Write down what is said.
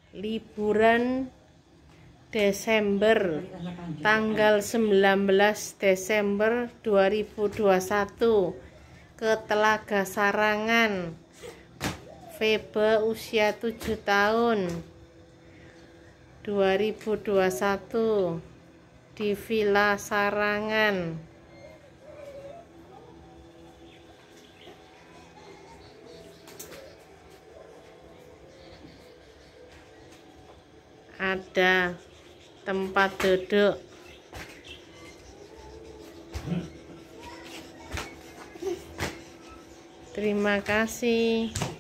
liburan Desember tanggal 19 Desember 2021 ke Telaga Sarangan. Febe usia 7 tahun 2021 di Villa Sarangan. Ada tempat duduk. Terima kasih.